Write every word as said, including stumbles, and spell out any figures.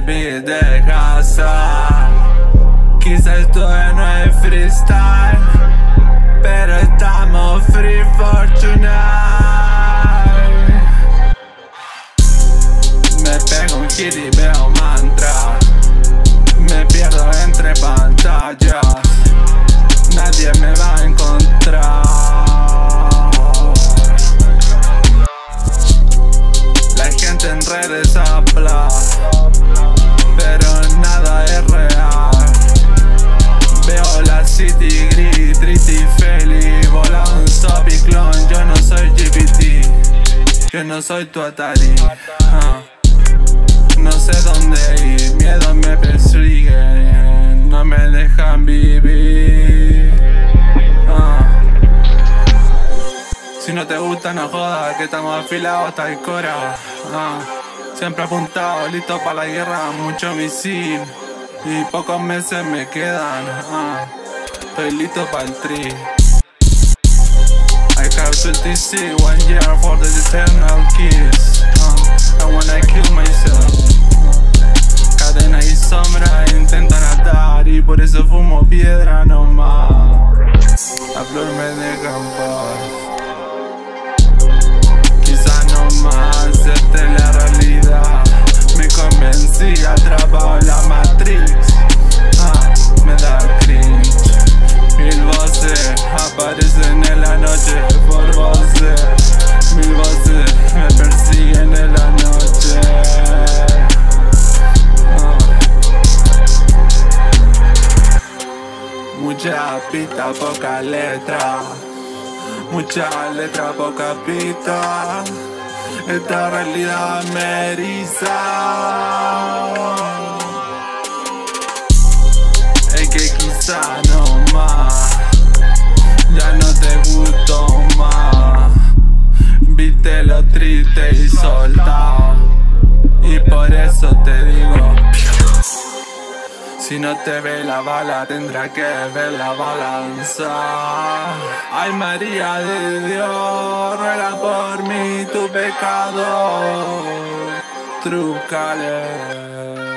baby, deja estar. Quizás esto no es freestyle, pero estamos free for tonight. Me pego un hit y veo mantra. Me pierdo entre pantallas. Nadie me va a encontrar. La gente en redes habla, pero nada es real. Veo la city gris, triste y feliz. Volando un sopiclón, yo no soy G P T. Yo no soy tu Atari. uh. No sé dónde ir, miedo me persiguen, no me dejan vivir. uh. Si no te gusta no jodas, que estamos afilados hasta el cora. uh. Siempre apuntado, listo para la guerra, mucho misil y pocos meses me quedan. uh. Estoy listo para el tri. I have twenty-six, one year for the eternal kiss. uh. And when I kill myself, cadena y sombra intentan atar, y por eso fumo piedra nomás. La flor me deja en paz. Quizás no más esta es la realidad. Me convencí, atrapado en la Matrix. ah, Me da cringe. Mil voces aparecen en la noche por voces. Mil voces me persiguen en la noche. ah. Mucha pista, poca letra. Mucha letra, poca pista. Esta realidad me eriza. Es que quizá no más, ya no te gusto más. Viste lo triste y soltado, y por eso te digo: si no te ve la bala, tendrá que ver la balanza. Ay, María de Dios, ruega por mí tu pecado. Trúcale.